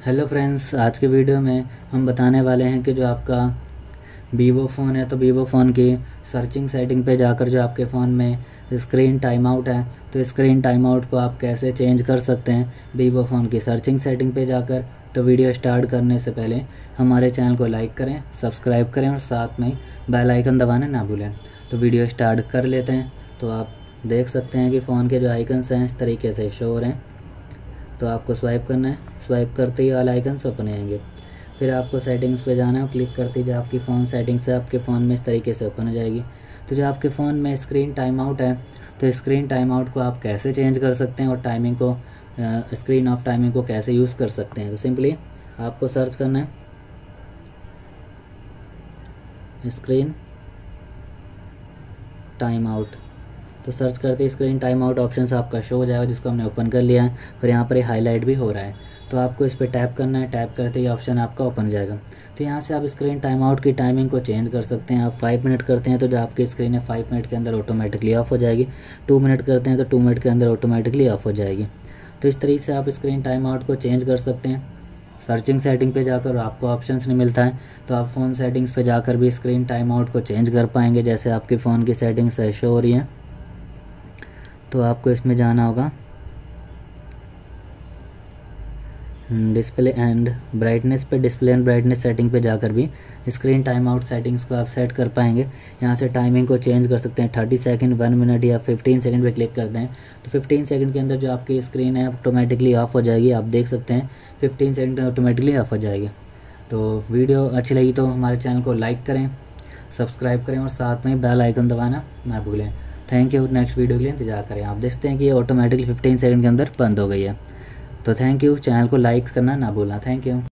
Hello friends, आज के video में हम बताने वाले हैं कि जो आपका वीवो फ़ोन है तो वीवो फ़ोन की सर्चिंग सेटिंग पे जाकर जो आपके फ़ोन में स्क्रीन टाइम आउट है तो स्क्रीन टाइम आउट को आप कैसे चेंज कर सकते हैं वीवो फ़ोन की सर्चिंग सेटिंग पे जाकर। तो वीडियो स्टार्ट करने से पहले हमारे चैनल को लाइक करें, सब्सक्राइब करें और साथ में बेल आइकन दबाना ना भूलें। तो वीडियो स्टार्ट कर लेते हैं। तो आप देख सकते हैं कि फ़ोन के जो आइकन्स हैं इस तरीके से शो हो रहे हैं। तो आपको स्वाइप करना है, स्वाइप करते ही वाले आइकन्स ओपन आएंगे। फिर आपको सेटिंग्स पे जाना है और क्लिक करते ही जो आपकी फ़ोन सेटिंग्स है आपके फ़ोन में इस तरीके से ओपन हो जाएगी। तो जो आपके फ़ोन में स्क्रीन टाइम आउट है तो स्क्रीन टाइम आउट को आप कैसे चेंज कर सकते हैं और टाइमिंग को स्क्रीन ऑफ टाइमिंग को कैसे यूज़ कर सकते हैं। तो सिंपली आपको सर्च करना है स्क्रीन टाइम आउट। तो सर्च करते ही स्क्रीन टाइम आउट ऑप्शन आपका शो हो जाएगा जिसको हमने ओपन कर लिया है। फिर यहाँ पर हाईलाइट भी हो रहा है तो आपको इस पर टैप करना है। टैप करते ही ऑप्शन आपका ओपन हो जाएगा। तो यहाँ से आप स्क्रीन टाइम आउट की टाइमिंग को चेंज कर सकते हैं। आप 5 मिनट करते हैं तो जो आपकी स्क्रीन है 5 मिनट के अंदर ऑटोमेटिकली ऑफ हो जाएगी। 2 मिनट करते हैं तो 2 मिनट के अंदर ऑटोमेटिकली ऑफ हो जाएगी। तो इस तरीके से आप स्क्रीन टाइम आउट को चेंज कर सकते हैं। सर्चिंग सेटिंग पे जाकर आपको ऑप्शंस नहीं मिलता है तो आप फ़ोन सेटिंग्स पे जाकर भी स्क्रीन टाइम आउट को चेंज कर पाएंगे। जैसे आपके फ़ोन की सेटिंग्स शो हो रही हैं तो आपको इसमें जाना होगा डिस्प्ले एंड ब्राइटनेस पे। डिस्प्ले एंड ब्राइटनेस सेटिंग पे जाकर भी स्क्रीन टाइम आउट सेटिंग्स को आप सेट कर पाएंगे। यहाँ से टाइमिंग को चेंज कर सकते हैं 30 सेकंड, 1 मिनट या 15 सेकंड पे क्लिक करते हैं तो 15 सेकंड के अंदर जो आपकी स्क्रीन है ऑटोमेटिकली ऑफ हो जाएगी। आप देख सकते हैं 15 सेकंड ऑटोमेटिकली ऑफ हो जाएगी। तो वीडियो अच्छी लगी तो हमारे चैनल को लाइक करें, सब्सक्राइब करें और साथ में बेल आइकन दबाना ना भूलें। Thank you. नेक्स्ट वीडियो के लिए इंतजार करें। आप देखते हैं कि ये ऑटोमेटिकली 15 सेकंड के अंदर बंद हो गई है। तो थैंक यू। चैनल को लाइक करना ना भूलना। Thank you.